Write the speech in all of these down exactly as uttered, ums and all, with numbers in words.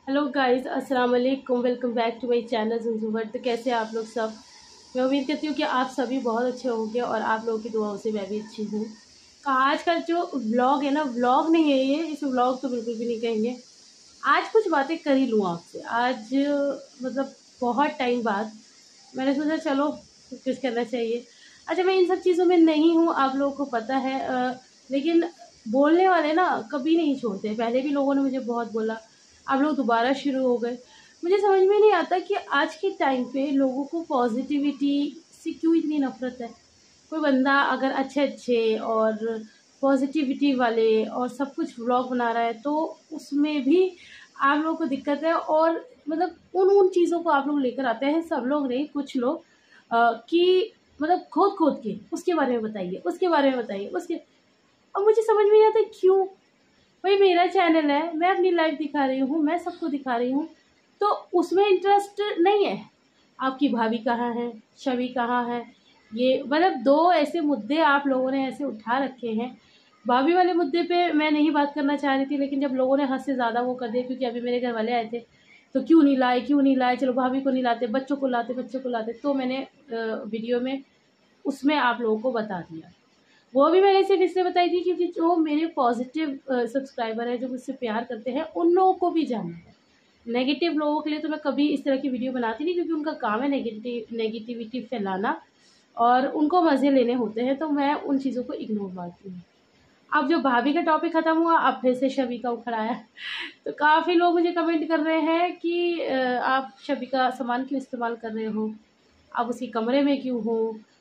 Hello guys, अस्सलाम वालेकुम। Welcome back to my channel ज़ुंजुबर। तो कैसे हैं आप लोग सब। मैं उम्मीद करती हूँ कि आप सभी बहुत अच्छे होंगे और आप लोगों की दुआओं से मैं भी अच्छी हूँ। तो आज का जो व्लॉग है ना, व्लॉग नहीं है ये, इस व्लॉग तो बिल्कुल भी नहीं कहेंगे। आज कुछ बातें कर ही लूँ आपसे। आज मतलब बहुत टाइम बाद मैंने सोचा चलो कुछ करना चाहिए। अच्छा, मैं इन सब चीज़ों में नहीं हूँ, आप लोगों को पता है, अ, लेकिन बोलने वाले ना कभी नहीं छोड़ते। पहले भी लोगों ने मुझे बहुत बोला, आप लोग दोबारा शुरू हो गए। मुझे समझ में नहीं आता कि आज के टाइम पे लोगों को पॉजिटिविटी से क्यों इतनी नफ़रत है। कोई बंदा अगर अच्छे-अच्छे और पॉजिटिविटी वाले और सब कुछ व्लॉग बना रहा है तो उसमें भी आप लोगों को दिक्कत है। और मतलब उन-उन चीज़ों को आप लोग लेकर आते हैं, सब लोग नहीं, कुछ लोग, अ, कि मतलब खोद-खोद के उसके बारे में बताइए, उसके बारे में बताइए, उसके। और मुझे समझ में नहीं आता क्यों? भाई मेरा चैनल है, मैं अपनी लाइफ दिखा रही हूँ, मैं सबको दिखा रही हूँ, तो उसमें इंटरेस्ट नहीं है। आपकी भाभी कहाँ है, छवि कहाँ है, ये मतलब दो ऐसे मुद्दे आप लोगों ने ऐसे उठा रखे हैं। भाभी वाले मुद्दे पे मैं नहीं बात करना चाह रही थी, लेकिन जब लोगों ने हद से ज़्यादा वो कर दिया, क्योंकि अभी मेरे घर वाले आए थे, तो क्यों नहीं लाए, क्यों नहीं लाए, चलो भाभी को नहीं लाते, बच्चों को लाते, बच्चों को लाते, तो मैंने अ, वीडियो में उसमें आप लोगों को बता दिया। वो भी मैंने सिर्फ इसलिए बताई थी क्योंकि जो मेरे पॉजिटिव सब्सक्राइबर हैं, जो मुझसे प्यार करते हैं, उन लोगों को भी जानना है। नेगेटिव लोगों के लिए तो मैं कभी इस तरह की वीडियो बनाती नहीं, क्योंकि उनका काम है नेगेटिव नेगेटिविटी फैलाना और उनको मज़े लेने होते हैं, तो मैं उन चीज़ों को इग्नोर मारती हूँ। अब जो भाभी का टॉपिक ख़त्म हुआ, अब फिर से शबी का उखड़ आया। तो काफ़ी लोग मुझे कमेंट कर रहे हैं कि अ, आप शबी का सामान क्यों इस्तेमाल कर रहे हो, आप उसके कमरे में क्यों हो,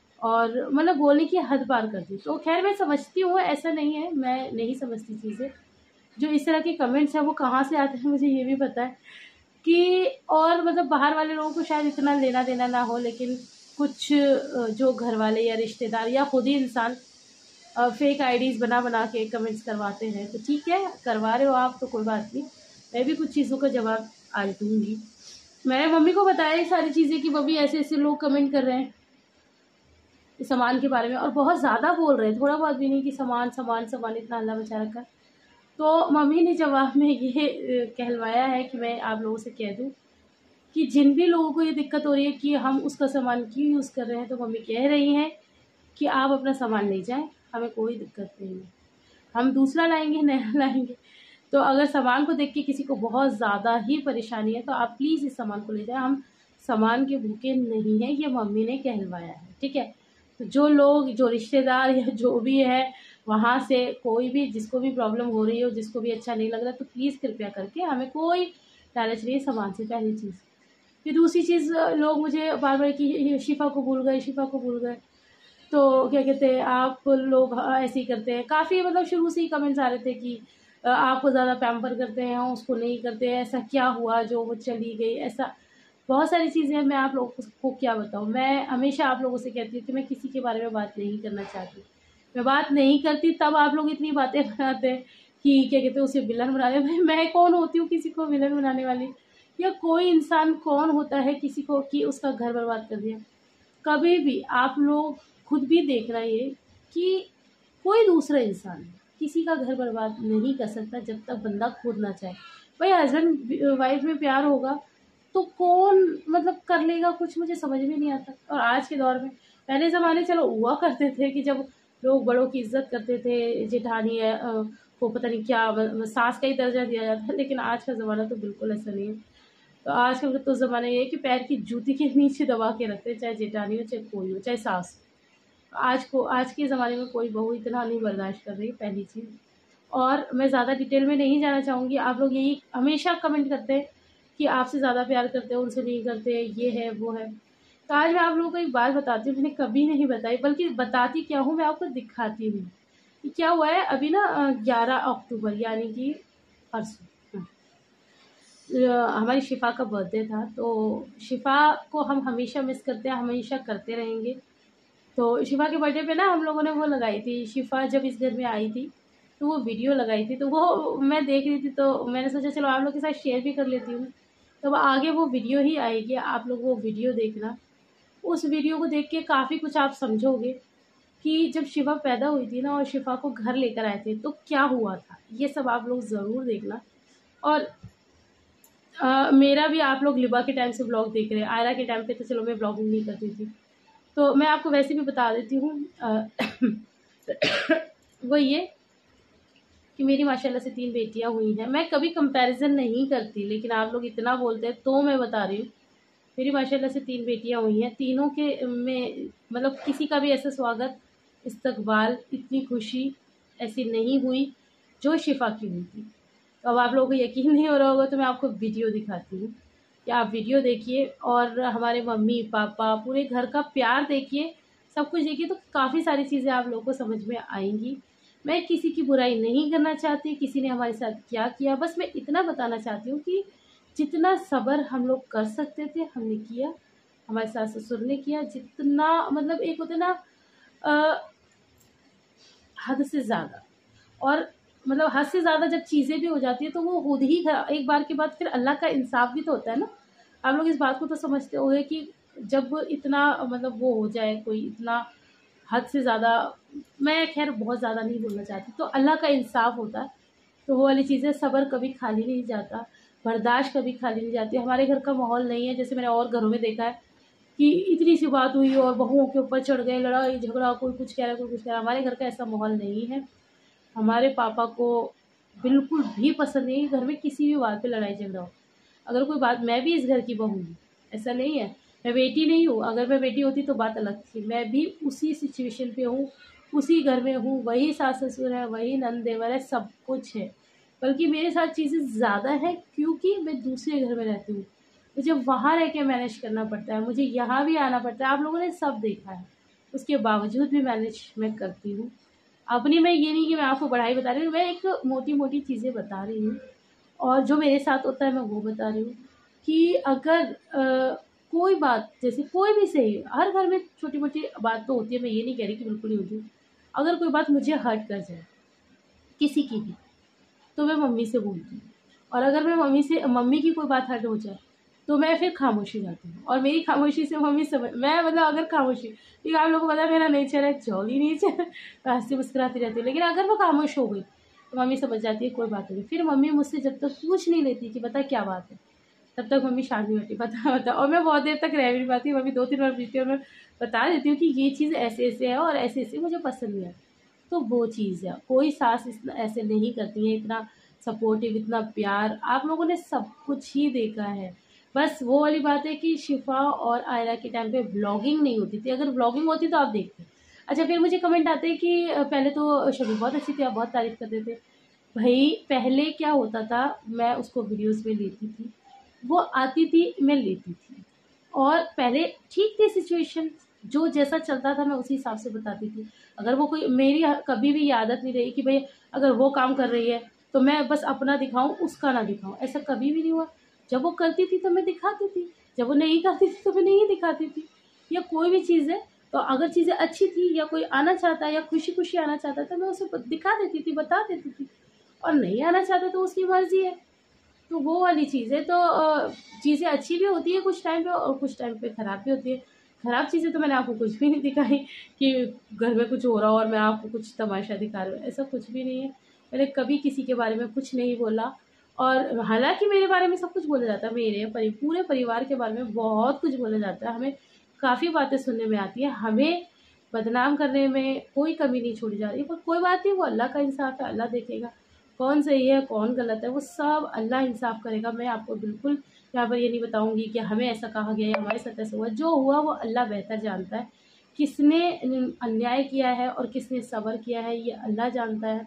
और मतलब बोलने की हद पार कर दी। तो खैर मैं समझती हूँ, ऐसा नहीं है मैं नहीं समझती चीज़ें। जो इस तरह के कमेंट्स हैं वो कहाँ से आते हैं मुझे ये भी पता है कि, और मतलब बाहर वाले लोगों को शायद इतना लेना देना ना हो, लेकिन कुछ अ, जो घर वाले या रिश्तेदार या खुद ही इंसान फेक आईडीज़ बना बना के कमेंट्स करवाते हैं, तो ठीक है, करवा रहे हो आप तो कोई बात नहीं। मैं भी कुछ चीज़ों का जवाब आज दूँगी। मैंने मम्मी को बताया ये सारी चीज़ें कि मम्मी ऐसे-ऐसे लोग कमेंट कर रहे हैं सामान के बारे में, और बहुत ज़्यादा बोल रहे हैं, थोड़ा बहुत भी नहीं कि सामान सामान सामान, इतना हल्ला मचा रखा है। तो मम्मी ने जवाब में ये अ, कहलवाया है कि मैं आप लोगों से कह दूँ कि जिन भी लोगों को ये दिक्कत हो रही है कि हम उसका सामान क्यों यूज़ कर रहे हैं, तो मम्मी कह रही हैं कि आप अपना सामान ले जाएँ, हमें कोई दिक्कत नहीं है। हम दूसरा लाएँगे, नया लाएँगे। तो अगर सामान को देख के किसी को बहुत ज़्यादा ही परेशानी है, तो आप प्लीज़ इस सामान को ले जाएँ, हम सामान के भूखे नहीं हैं, ये मम्मी ने कहलवाया है, ठीक है? तो जो लोग, जो रिश्तेदार या जो भी है, वहाँ से कोई भी जिसको भी प्रॉब्लम हो रही हो, जिसको भी अच्छा नहीं लग रहा, तो प्लीज़ कृपया करके, हमें कोई लालच नहीं है सामान से, पहली चीज़। फिर दूसरी चीज़, लोग मुझे बार-बार कि ये शिफ़ा को भूल गए, शिफ़ा को भूल गए। तो क्या कहते हैं, आप लोग हाँ, ऐसे ही करते हैं। काफ़ी मतलब शुरू से ही कमेंट्स आ रहे थे कि अ, आपको ज़्यादा पैम्पर करते हैं, हम उसको नहीं करते हैं, ऐसा क्या हुआ जो वो चली गई, ऐसा बहुत सारी चीज़ें हैं। मैं आप लोगों को क्या बताऊँ। मैं हमेशा आप लोगों से कहती हूँ कि मैं किसी के बारे में बात नहीं करना चाहती। मैं बात नहीं करती, तब आप लोग इतनी बातें बनाते हैं कि क्या कहते हैं, उसे विलन बना रहे हैं। भाई मैं कौन होती हूँ किसी को विलन बनाने वाली? या कोई इंसान कौन होता है किसी को कि उसका घर बर्बाद कर दिया? कभी भी आप लोग खुद भी देख रहे हैं कि कोई दूसरा इंसान किसी का घर बर्बाद नहीं कर सकता जब तक बंदा खुद ना चाहे। भाई हस्बैंड वाइफ में प्यार होगा तो कौन मतलब कर लेगा कुछ, मुझे समझ में नहीं आता। और आज के दौर में, पहले ज़माने चलो हुआ करते थे कि जब लोग बड़ों की इज़्ज़त करते थे, जेठानी है अ, को पता नहीं क्या ब सास का ही दर्जा दिया जाता है, लेकिन आज का ज़माना तो बिल्कुल ऐसा नहीं है। तो आजकल का तो ज़माना ये है कि पैर की जूती के नीचे दबा के रखते हैं, चाहे जेठानी हो, चाहे कोई हो, चाहे सास हो। आज को आज के ज़माने में कोई बहू इतना नहीं बर्दाश्त कर रही, पहली चीज़। और मैं ज़्यादा डिटेल में नहीं जाना चाहूँगी। आप लोग यही हमेशा कमेंट करते हैं कि आपसे ज़्यादा प्यार करते हैं, उनसे नहीं करते, ये है, वो है। तो आज मैं आप लोगों को एक बात बताती हूँ, मैंने कभी नहीं बताई, बल्कि बताती क्या हूँ, मैं आपको दिखाती हूँ। कि क्या हुआ है अभी ना, अ, ग्यारह अक्टूबर यानी कि परसों, हाँ। अ, हमारी शिफ़ा का बर्थडे था, तो शिफ़ा को हम हमेशा मिस करते हैं, हमेशा करते रहेंगे। तो शिफ़ा के बर्थडे पे ना हम लोगों ने वो लगाई थी, शिफ़ा जब इस घर में आई थी, तो वो वीडियो लगाई थी, तो वो मैं देख रही थी, तो मैंने सोचा चलो आप लोग के साथ शेयर भी कर लेती हूँ। तो अब आगे वो वीडियो ही आएगी, आप लोग वो वीडियो देखना। उस वीडियो को देख के काफ़ी कुछ आप समझोगे कि जब शिफ़ा पैदा हुई थी ना और शिफ़ा को घर लेकर आए थे, तो क्या हुआ था? ये सब आप लोग ज़रूर देखना। और आ, मेरा भी आप लोग लिबा के टाइम से ब्लॉग देख रहे हैं, आयरा के टाइम पे तो चलो मैं ब्लॉगिंग नहीं करती थी, तो मैं आपको वैसे भी बता देती हूँ। वो ये कि मेरी माशाल्लाह से तीन बेटियां हुई हैं। मैं कभी कंपैरिजन नहीं करती, लेकिन आप लोग इतना बोलते हैं तो मैं बता रही हूँ। मेरी माशाल्लाह से तीन बेटियां हुई हैं, तीनों के में मतलब किसी का भी ऐसा स्वागत, इस्तकबाल, इतनी खुशी ऐसी नहीं हुई जो शिफा की हुई थी। तो अब आप लोगों को यकीन नहीं हो रहा होगा तो मैं आपको वीडियो दिखाती हूँ, कि आप वीडियो देखिए और हमारे मम्मी पापा पूरे घर का प्यार देखिए, सब कुछ देखिए, तो काफ़ी सारी चीज़ें आप लोगों को समझ में आएंगी। मैं किसी की बुराई नहीं करना चाहती, किसी ने हमारे साथ क्या किया, बस मैं इतना बताना चाहती हूँ कि जितना सब्र हम लोग कर सकते थे हमने किया, हमारे सास ससुर ने किया, जितना मतलब एक होता है ना अ, हद से ज़्यादा, और मतलब हद से ज़्यादा जब चीज़ें भी हो जाती है तो वो खुद ही खरा- एक बार के बाद फिर अल्लाह का इंसाफ भी तो होता है ना। आप लोग इस बात को तो समझते होंगे कि जब इतना मतलब वो हो जाए कोई इतना हद से ज़्यादा, मैं खैर बहुत ज़्यादा नहीं बोलना चाहती, तो अल्लाह का इंसाफ होता है। तो वो वाली चीज़ें, सब्र कभी खाली नहीं जाता, बर्दाश्त कभी खाली नहीं जाती। हमारे घर का माहौल नहीं है जैसे मैंने और घरों में देखा है कि इतनी सी बात हुई और बहुओं के ऊपर चढ़ गए, लड़ाई झगड़ा, कोई कुछ कह रहा है कोई कुछ कह रहा है। हमारे घर का ऐसा माहौल नहीं है। हमारे पापा को बिल्कुल भी पसंद नहीं है घर में किसी भी बात पे लड़ाई झगड़ा हो। अगर कोई बात, मैं भी इस घर की बहू हूँ, ऐसा नहीं है मैं बेटी नहीं हूँ, अगर मैं बेटी होती तो बात अलग थी। मैं भी उसी सिचुएशन पे हूँ, उसी घर में हूँ, वही सास ससुर है, वही नंद देवर है, सब कुछ है। बल्कि मेरे साथ चीज़ें ज़्यादा है क्योंकि मैं दूसरे घर में रहती हूँ, मुझे वहाँ रह के मैनेज करना पड़ता है, मुझे यहाँ भी आना पड़ता है। आप लोगों ने सब देखा है, उसके बावजूद भी मैनेज मैं करती हूँ। अपनी मैं ये नहीं कि मैं आपको बढ़ाई बता रही हूँ, मैं एक मोटी मोटी चीज़ें बता रही हूँ, और जो मेरे साथ होता है मैं वो बता रही हूँ। कि अगर अ, कोई बात, जैसे कोई भी सही, हर घर में छोटी मोटी बात तो होती है, मैं ये नहीं कह रही कि बिल्कुल नहीं होती। अगर कोई बात मुझे हर्ट कर जाए, किसी की भी, तो मैं मम्मी से बोलती हूँ। और अगर मैं मम्मी से मम्मी की कोई बात हर्ट हो जाए तो मैं फिर खामोशी जाती हूँ, और मेरी खामोशी से मम्मी समझ, मैं मतलब अगर खामोशी, क्योंकि आप लोगों को पता है मेरा नेचर है जॉली नेचर, मैं हंसी मुस्कुराती रहती हूँ, लेकिन अगर वो खामोश हो गई तो मम्मी समझ जाती है कोई बात नहीं। फिर मम्मी मुझसे जब तक पूछ नहीं लेती कि बता क्या बात है, तब तक मम्मी शांत नहीं होती, पता होता। और मैं बहुत देर तक रह भी नहीं पाती, मम्मी दो तीन बार पूछती है और मैं बता देती हूँ कि ये चीज़ ऐसे ऐसे है और ऐसे ऐसे मुझे पसंद नहीं है। तो वो चीज़ है, कोई सास इतना ऐसे नहीं करती है, इतना सपोर्टिव, इतना प्यार आप लोगों ने सब कुछ ही देखा है। बस वो वाली बात है कि शिफा और आयरा के टाइम पे ब्लॉगिंग नहीं होती थी, अगर ब्लॉगिंग होती तो आप देखते। अच्छा, फिर मुझे कमेंट आते हैं कि अ, पहले तो शबी बहुत अच्छी थी, आप बहुत तारीफ करते थे। भाई पहले क्या होता था, मैं उसको वीडियोस में लेती थी, वो आती थी, मैं लेती थी, और पहले ठीक थी सिचुएशन, जो जैसा चलता था मैं उसी हिसाब से बताती थी। अगर वो कोई, मेरी कभी भी ये आदत नहीं रही कि भाई अगर वो काम कर रही है तो मैं बस अपना दिखाऊं, उसका ना दिखाऊं, ऐसा कभी भी नहीं हुआ। जब वो करती थी तो मैं दिखाती थी, जब वो नहीं करती थी तो मैं नहीं दिखाती थी। या कोई भी चीज़ है, तो अगर चीज़ें अच्छी थी या कोई आना चाहता है या खुशी खुशी आना चाहता था, मैं उसे दिखा देती थी, बता देती थी। और नहीं आना चाहता तो उसकी मर्जी है। तो वो वाली चीज़ है। तो अ, चीज़ें अच्छी भी होती है कुछ टाइम पे और कुछ टाइम पे ख़राब भी होती है। ख़राब चीज़ें तो मैंने आपको कुछ भी नहीं दिखाई कि घर में कुछ हो रहा हो और मैं आपको कुछ तमाशा दिखा रही हूँ, ऐसा कुछ भी नहीं है। मैंने कभी किसी के बारे में कुछ नहीं बोला, और हालाँकि मेरे बारे में सब कुछ बोला जाता है, मेरे परि पूरे परिवार के बारे में बहुत कुछ बोला जाता है, हमें काफ़ी बातें सुनने में आती हैं, हमें बदनाम करने में कोई कमी नहीं छोड़ी जा रही है। पर कोई बात नहीं, वो अल्लाह का इंसाफ़ है, अल्लाह देखेगा कौन सही है कौन गलत है, वो सब अल्लाह इंसाफ करेगा। मैं आपको बिल्कुल यहाँ पर ये नहीं बताऊंगी कि हमें ऐसा कहा गया या हमारे साथ ऐसा हुआ, जो हुआ वो अल्लाह बेहतर जानता है। किसने अन्याय किया है और किसने सब्र किया है ये अल्लाह जानता है।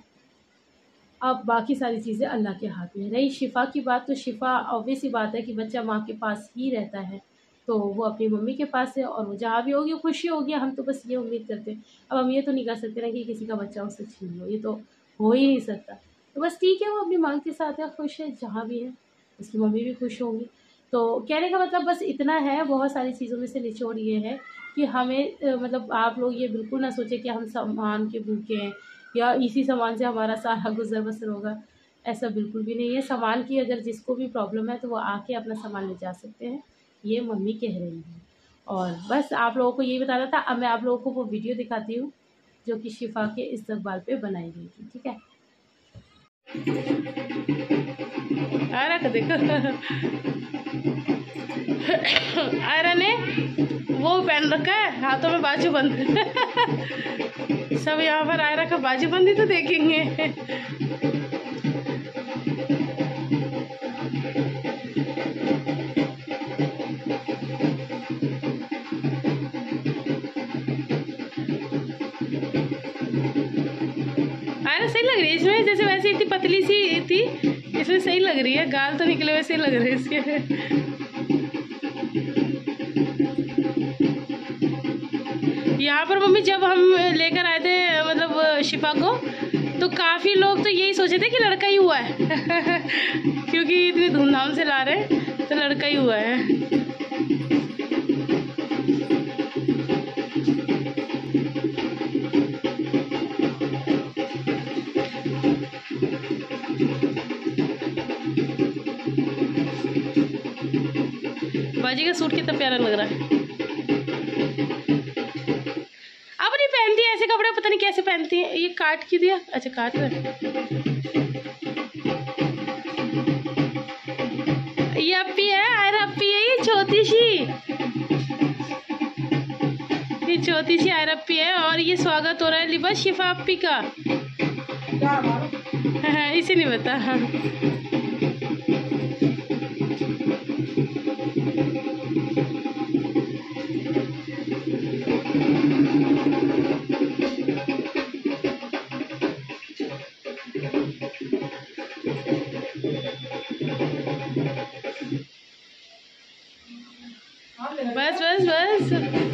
अब बाकी सारी चीज़ें अल्लाह के हाथ में। रही शिफा की बात, तो शिफा ऑब्वियस ही बात है कि बच्चा माँ के पास ही रहता है, तो वो अपनी मम्मी के पास है और वो जहाँ भी होगी खुशी होगी, हम तो बस ये उम्मीद करते हैं। अब हम ये तो नहीं कर सकते ना कि किसी का बच्चा उससे छीन लो, ये तो हो ही नहीं सकता। तो बस ठीक है, वो अपनी माँ के साथ है, खुश है, जहाँ भी है उसकी मम्मी भी खुश होंगी। तो कहने का मतलब बस इतना है, बहुत सारी चीज़ों में से निचोड़ ये है कि हमें अ, मतलब आप लोग ये बिल्कुल ना सोचें कि हम सामान के भूखे हैं या इसी सामान से हमारा सारा गुजर बसर होगा, ऐसा बिल्कुल भी नहीं है। सामान की अगर जिसको भी प्रॉब्लम है तो वो आके अपना सामान ले जा सकते हैं, ये मम्मी कह रही हैं। और बस आप लोगों को यही बताना था। अब मैं आप लोगों को वो वीडियो दिखाती हूँ जो कि शिफा के इस्तकबाल पे बनाई गई थी, ठीक है। आयरा को देखो। आयरा ने वो पहन रखा है, हाथों में बाजू बंद। सब यहाँ पर आयरा का बाजू बंदी तो देखेंगे। आयरा सही लग रही है इसमें, जैसे वैसे इतनी पतली सी थी, इसमें सही लग रही है। गाल तो निकले वैसे ही लग रहे हैं इसके। यहाँ पर मम्मी जब हम लेकर आए थे मतलब शिफा को, तो काफ़ी लोग तो यही सोचे थे कि लड़का ही हुआ है। क्योंकि इतनी धूमधाम से ला रहे हैं, तो लड़का ही हुआ है। बाजी का सूट कितना प्यारा लग रहा है। अब नहीं पहनती है ऐसे कपड़े, पता नहीं कैसे पहनती है। ये काट की दिया, अच्छा काट रहे। ये अप्पी है, आयरा अप्पी है, ये छोटी सी, ये छोटी सी आयरा अप्पी है। और ये स्वागत हो रहा है लिबास शिफा अप्पी का। हाँ, इसे नहीं पता। हाँ बस बस बस।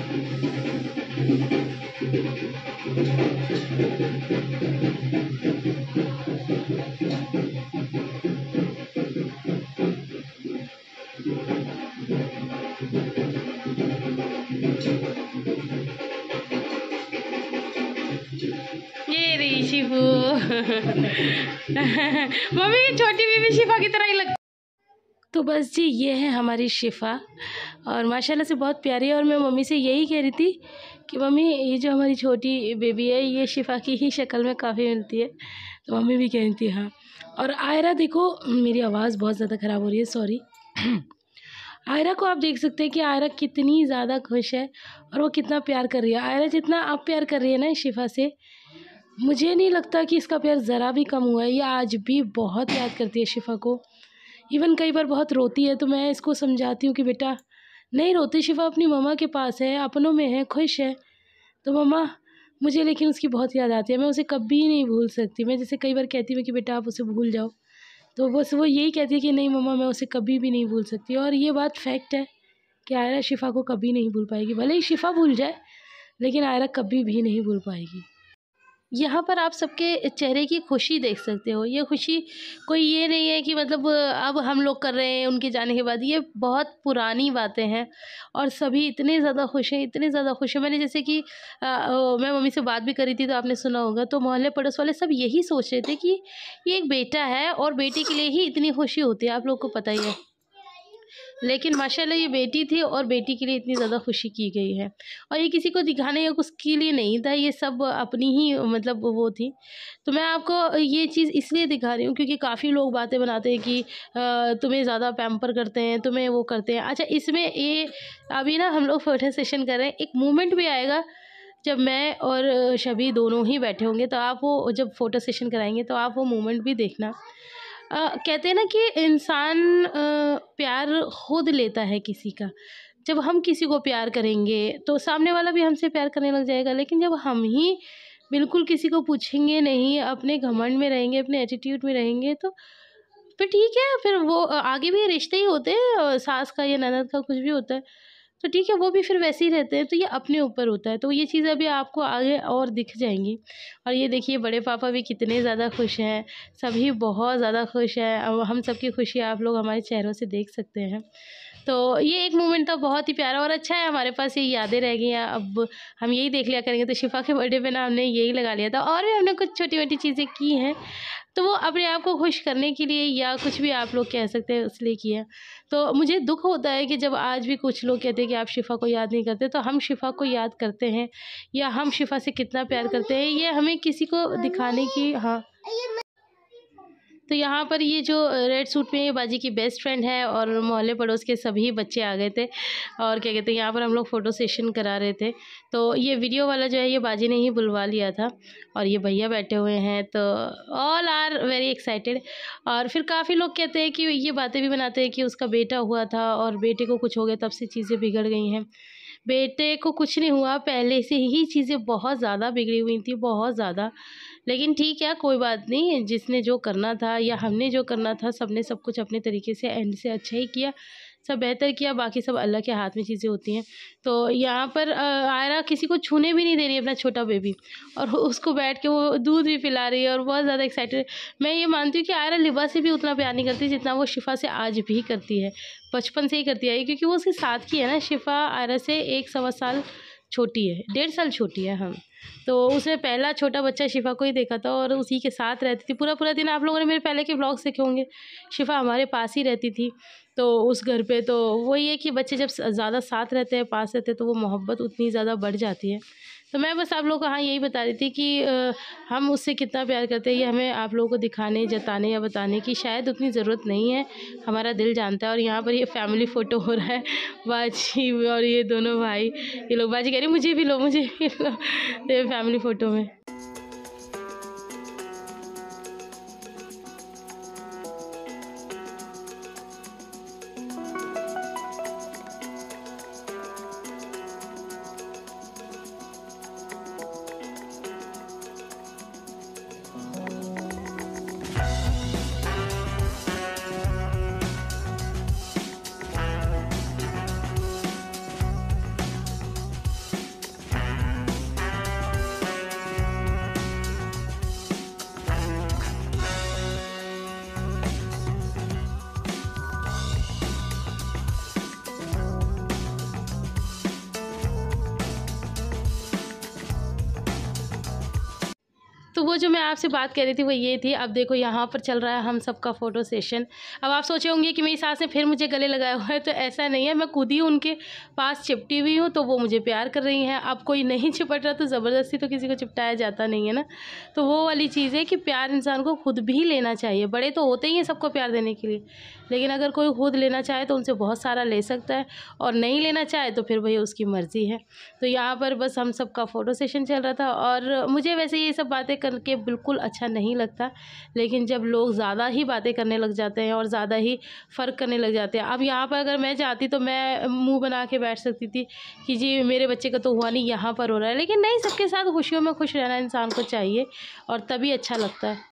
ये रही शिफू। मम्मी की छोटी बीबी शिफा की तरह ही लगती। तो बस जी ये है हमारी शिफा, और माशाल्लाह से बहुत प्यारी है। और मैं मम्मी से यही कह रही थी कि मम्मी ये जो हमारी छोटी बेबी है, ये शिफा की ही शक्ल में काफ़ी मिलती है। तो मम्मी भी कह रही थी हाँ। और आयरा देखो, मेरी आवाज़ बहुत ज़्यादा ख़राब हो रही है, सॉरी। आयरा को आप देख सकते हैं कि आयरा कितनी ज़्यादा खुश है और वो कितना प्यार कर रही है। आयरा जितना आप प्यार कर रही है ना शिफा से, मुझे नहीं लगता कि इसका प्यार ज़रा भी कम हुआ है। ये आज भी बहुत याद करती है शिफा को, इवन कई बार बहुत रोती है। तो मैं इसको समझाती हूँ कि बेटा नहीं रोती, शिफा अपनी मम्मा के पास है, अपनों में है, खुश है। तो मम्मा मुझे लेकिन उसकी बहुत याद आती है, मैं उसे कभी नहीं भूल सकती। मैं जैसे कई बार कहती हूँ कि बेटा आप उसे भूल जाओ, तो बस वो यही कहती है कि नहीं मम्मा मैं उसे कभी भी नहीं भूल सकती। और ये बात फैक्ट है कि आयरा शिफा को कभी नहीं भूल पाएगी। भले ही शिफा भूल जाए, लेकिन आयरा कभी भी नहीं भूल पाएगी। यहाँ पर आप सबके चेहरे की खुशी देख सकते हो। ये खुशी कोई ये नहीं है कि मतलब अब हम लोग कर रहे हैं उनके जाने के बाद, ये बहुत पुरानी बातें हैं। और सभी इतने ज़्यादा खुश हैं, इतने ज़्यादा खुश हैं। मैंने जैसे कि आ, आ, मैं मम्मी से बात भी करी थी, तो आपने सुना होगा, तो मोहल्ले पड़ोस वाले सब यही सोच रहे थे कि ये एक बेटा है और बेटी के लिए ही इतनी खुशी होती है, आप लोग को पता ही है। लेकिन माशाल्लाह ये बेटी थी और बेटी के लिए इतनी ज़्यादा खुशी की गई है। और ये किसी को दिखाने या कुछ के लिए नहीं था, ये सब अपनी ही मतलब वो थी। तो मैं आपको ये चीज़ इसलिए दिखा रही हूँ क्योंकि काफ़ी लोग बातें बनाते हैं कि तुम्हें ज़्यादा पैम्पर करते हैं, तुम्हें वो करते हैं। अच्छा, इसमें ये अभी ना हम लोग फोटो सेशन कर रहे हैं, एक मोमेंट भी आएगा जब मैं और शबी दोनों ही बैठे होंगे, तो आप वो जब फ़ोटो सेशन कराएंगे तो आप वो मोमेंट भी देखना। आ, कहते हैं ना कि इंसान आ, प्यार खुद लेता है किसी का। जब हम किसी को प्यार करेंगे तो सामने वाला भी हमसे प्यार करने लग जाएगा। लेकिन जब हम ही बिल्कुल किसी को पूछेंगे नहीं, अपने घमंड में रहेंगे, अपने एटीट्यूड में रहेंगे, तो फिर ठीक है, फिर वो आगे भी रिश्ते ही होते हैं, सास का या ननद का कुछ भी होता है, तो ठीक है वो भी फिर वैसे ही रहते हैं। तो ये अपने ऊपर होता है। तो ये चीज़ अभी आपको आगे और दिख जाएंगी। और ये देखिए बड़े पापा भी कितने ज़्यादा खुश हैं, सभी बहुत ज़्यादा खुश हैं। अब हम सबकी खुशी आप लोग हमारे चेहरों से देख सकते हैं। तो ये एक मोमेंट था बहुत ही प्यारा और अच्छा है, हमारे पास ये यादें रह गई हैं। अब हम यही देख लिया करेंगे। तो शिफा के बर्थडे पे ना हमने यही लगा लिया था, और भी हमने कुछ छोटी मोटी चीज़ें की हैं, तो वो अपने आप को खुश करने के लिए या कुछ भी आप लोग कह सकते हैं इसलिए किया। तो मुझे दुख होता है कि जब आज भी कुछ लोग कहते हैं कि आप शिफा को याद नहीं करते, तो हम शिफा को याद करते हैं, या हम शिफा से कितना प्यार करते हैं, ये हमें किसी को दिखाने की हाँ तो यहाँ पर ये जो रेड सूट में ये बाजी की बेस्ट फ्रेंड है और मोहल्ले पड़ोस के सभी बच्चे आ गए थे और क्या कहते हैं यहाँ पर हम लोग फ़ोटो सेशन करा रहे थे। तो ये वीडियो वाला जो है ये बाजी ने ही बुलवा लिया था और ये भैया बैठे हुए हैं, तो ऑल आर वेरी एक्साइटेड। और फिर काफ़ी लोग कहते हैं कि ये बातें भी बनाते हैं कि उसका बेटा हुआ था और बेटे को कुछ हो गया, तब से चीज़ें बिगड़ गई हैं। बेटे को कुछ नहीं हुआ, पहले से ही चीज़ें बहुत ज़्यादा बिगड़ी हुई थी, बहुत ज़्यादा। लेकिन ठीक है, कोई बात नहीं, जिसने जो करना था या हमने जो करना था, सबने सब कुछ अपने तरीके से एंड से अच्छा ही किया, सब बेहतर किया, बाकी सब अल्लाह के हाथ में चीज़ें होती हैं। तो यहाँ पर अ, आयरा किसी को छूने भी नहीं दे रही है, अपना छोटा बेबी, और उसको बैठ के वो दूध भी पिला रही है और बहुत ज़्यादा एक्साइटेड। मैं ये मानती हूँ कि आयरा लिबा से भी उतना प्यार नहीं करती जितना वो शिफ़ा से आज भी करती है, बचपन से ही करती आई, क्योंकि वो उसके साथ की है ना। शिफ़ा आयरा से एक सवा साल छोटी है, डेढ़ साल छोटी है हम। तो उसने पहला छोटा बच्चा शिफ़ा को ही देखा था और उसी के साथ रहती थी पूरा पूरा दिन। आप लोगों ने मेरे पहले के व्लॉग्स देखे होंगे, शिफ़ा हमारे पास ही रहती थी तो उस घर पे। तो वही है कि बच्चे जब ज़्यादा साथ रहते हैं, पास रहते हैं, तो वो मोहब्बत उतनी ज़्यादा बढ़ जाती है। तो मैं बस आप लोगों को हाँ यही बता रही थी कि आ, हम उससे कितना प्यार करते हैं, ये हमें आप लोगों को दिखाने, जताने या बताने की शायद उतनी ज़रूरत नहीं है, हमारा दिल जानता है। और यहाँ पर ये फैमिली फ़ोटो हो रहा है, बाजी और ये दोनों भाई, ये लोग, बाजी कह रही मुझे भी लो, मुझे भी लो, ये फैमिली फ़ोटो में। तो वो जो मैं आपसे बात कर रही थी वो ये थी। अब देखो यहाँ पर चल रहा है हम सबका फ़ोटो सेशन। अब आप सोचे होंगे कि मेरी सास ने फिर मुझे गले लगाया हुआ है, तो ऐसा नहीं है, मैं खुद ही उनके पास चिपटी हुई हूँ, तो वो मुझे प्यार कर रही हैं। अब कोई नहीं चिपट रहा तो ज़बरदस्ती तो किसी को चिपटाया जाता नहीं है ना। तो वो वाली चीज़ है कि प्यार इंसान को खुद भी लेना चाहिए। बड़े तो होते ही हैं सबको प्यार देने के लिए, लेकिन अगर कोई खुद लेना चाहे तो उनसे बहुत सारा ले सकता है, और नहीं लेना चाहे तो फिर वही उसकी मर्ज़ी है। तो यहाँ पर बस हम सबका फ़ोटो सेशन चल रहा था और मुझे वैसे ये सब बातें करके बिल्कुल अच्छा नहीं लगता, लेकिन जब लोग ज़्यादा ही बातें करने लग जाते हैं और ज़्यादा ही फ़र्क करने लग जाते हैं। अब यहाँ पर अगर मैं चाहती तो मैं मुंह बना के बैठ सकती थी कि जी मेरे बच्चे का तो हुआ नहीं, यहाँ पर हो रहा है, लेकिन नहीं, सबके साथ खुशियों में खुश रहना इंसान को चाहिए और तभी अच्छा लगता है।